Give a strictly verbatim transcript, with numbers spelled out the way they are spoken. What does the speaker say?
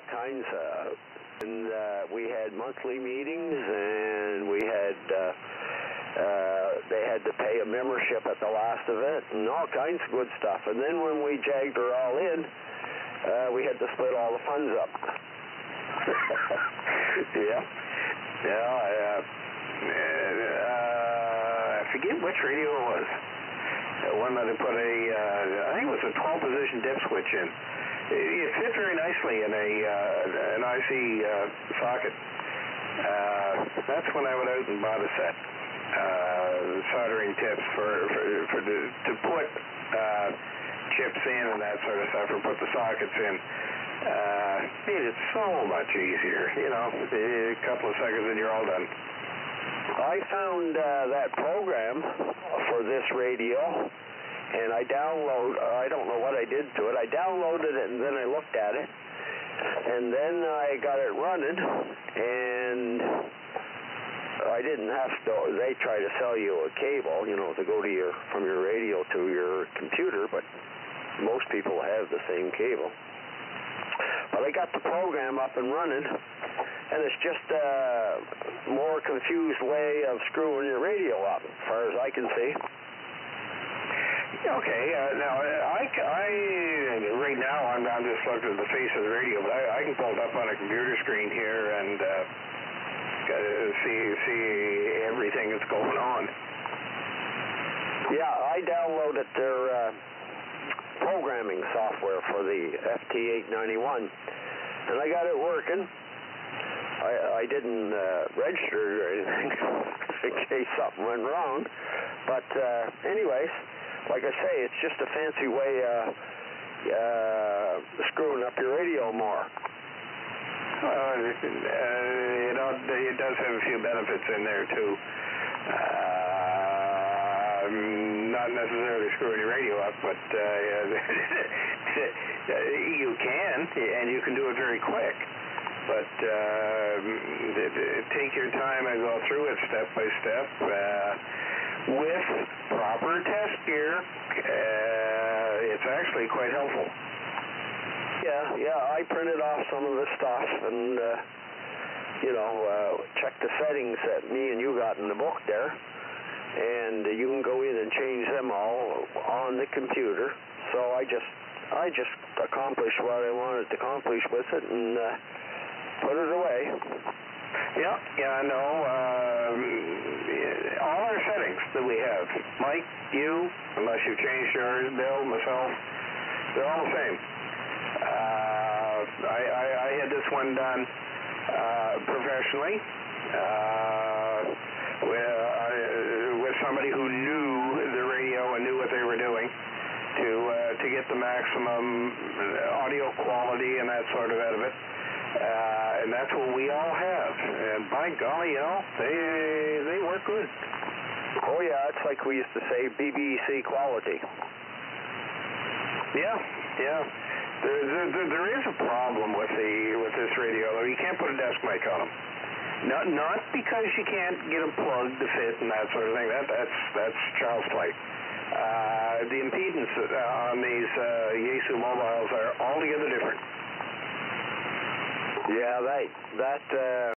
kinds of, and uh, we had monthly meetings, and we had, uh, uh, they had to pay a membership at the last event, and all kinds of good stuff. And then when we jagged her all in, uh, we had to split all the funds up. Yeah. Yeah, I, uh, uh, I forget which radio it was. Uh, one that had put a, uh, I think it was a twelve position dip switch in. It, it fit very nicely in a uh, an I C uh, socket. Uh, that's when I went out and bought a set. Uh, soldering tips for, for, for to, to put uh, chips in and that sort of stuff, or put the sockets in. Uh, made it so much easier, you know, a couple of seconds and you're all done. I found uh, that program for this radio, and I download, I don't know what I did to it, I downloaded it and then I looked at it, and then I got it running, and I didn't have to, they try to sell you a cable, you know, to go to your, from your radio to your computer, but most people have the same cable. But I got the program up and running, and it's just a more confused way of screwing your radio up, as far as I can see. Okay, uh, now, I, I, right now, I'm, I'm just looking at the face of the radio, but I, I can pull it up on a computer screen here and uh, see, see everything that's going on. Yeah, I downloaded their uh, programming software for the F T eight ninety-one, and I got it working. I, I didn't uh, register or anything in case something went wrong, but uh, anyways, like I say, it's just a fancy way of uh, uh, screwing up your radio more. Well, uh, you know, it does have a few benefits in there too. Uh, not necessarily screwing your radio up, but uh, you can, and you can do it very quick. But uh, take your time and go through it step by step uh, with proper test gear. Uh, it's actually quite helpful. Yeah, yeah, I printed off some of the stuff and, uh, you know, uh, checked the settings that me and you got in the book there. And uh, you can go in and change them all on the computer. So I just, I just accomplished what I wanted to accomplish with it and uh, put it away. Yeah, yeah, I know. Um, all our settings that we have, Mike, you, unless you've changed yours, Bill, myself, they're all the same. Uh, I, I, I had this one done uh, professionally. Uh, with, uh, with somebody who knew the radio and knew what they were doing to uh, to get the maximum audio quality and that sort of out of it. Uh, and that's what we all have. And by golly, you know, they they work good. Oh yeah, it's like we used to say, B B C quality. Yeah, yeah. There, there, there is a problem with the with this radio, though. You can't put a desk mic on them. Not not because you can't get them plugged to fit and that sort of thing. That that's that's child's play. Uh, the impedance on these uh, Yaesu mobiles are altogether different. Yeah, that that. Uh